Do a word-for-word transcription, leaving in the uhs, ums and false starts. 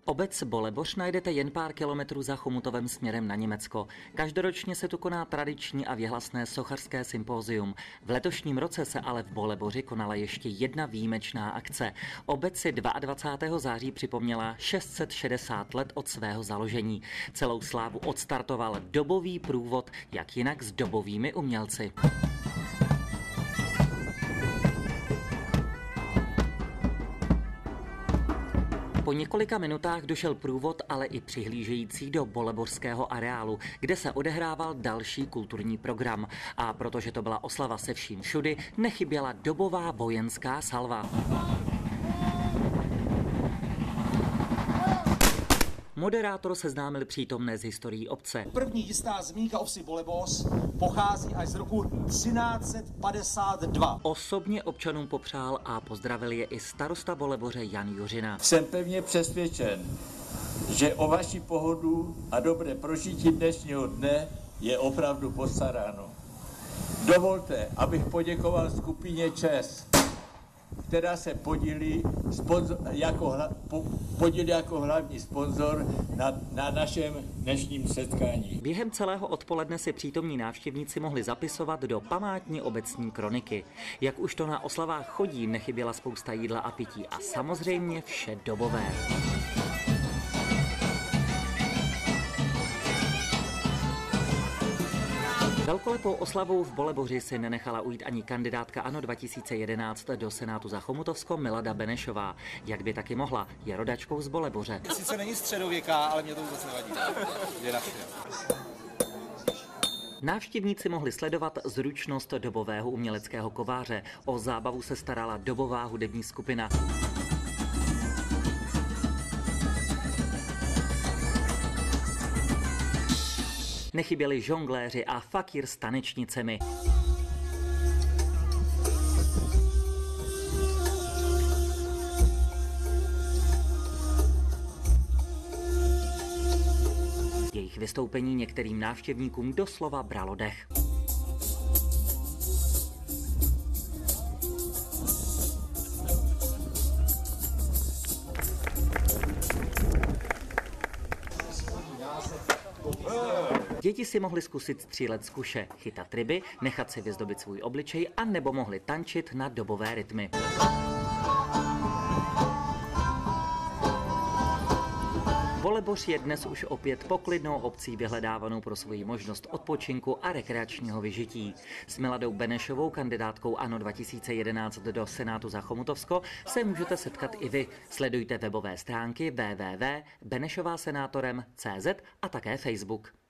Obec Boleboř najdete jen pár kilometrů za Chomutovem směrem na Německo. Každoročně se tu koná tradiční a věhlasné sochařské sympózium. V letošním roce se ale v Boleboři konala ještě jedna výjimečná akce. Obec si dvacátého druhého září připomněla šest set šedesát let od svého založení. Celou slávu odstartoval dobový průvod, jak jinak s dobovými umělci. Po několika minutách došel průvod, ale i přihlížející do bolebořského areálu, kde se odehrával další kulturní program. A protože to byla oslava se vším všudy, nechyběla dobová vojenská salva. Moderátor seznámil přítomné s historií obce. První jistá zmínka o vsi Boleboř pochází až z roku třináct set padesát dva. Osobně občanům popřál a pozdravil je i starosta Boleboře Jan Juřina. Jsem pevně přesvědčen, že o vaši pohodu a dobré prožití dnešního dne je opravdu postaráno. Dovolte, abych poděkoval skupině ČES, která se podílí, sponzor, jako, hla, po, podílí jako hlavní sponzor na, na našem dnešním setkání. Během celého odpoledne si přítomní návštěvníci mohli zapisovat do památní obecní kroniky. Jak už to na oslavách chodí, nechyběla spousta jídla a pití a samozřejmě vše dobové. Velkolepou oslavou v Boleboři si nenechala ujít ani kandidátka ANO dva tisíce jedenáct do Senátu za Chomutovsko Milada Benešová. Jak by taky mohla, je rodačkou z Boleboře. Sice není středověká, ale mě to vůbec nevadí. Je naše. Návštěvníci mohli sledovat zručnost dobového uměleckého kováře. O zábavu se starala dobová hudební skupina. Nechyběli žongléři a fakír s tanečnicemi. Jejich vystoupení některým návštěvníkům doslova bralo dech. Děti si mohly zkusit střílet z kuše, chytat ryby, nechat si vyzdobit svůj obličej a nebo mohli tančit na dobové rytmy. Boleboř je dnes už opět poklidnou obcí vyhledávanou pro svoji možnost odpočinku a rekreačního vyžití. S Miladou Benešovou, kandidátkou ANO dva tisíce jedenáct do Senátu za Chomutovsko, se můžete setkat i vy. Sledujte webové stránky w w w tečka benešovásenátorem tečka cé zet a také Facebook.